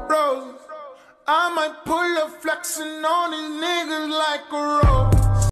rose. I might pull up flexing on these niggas like a rose.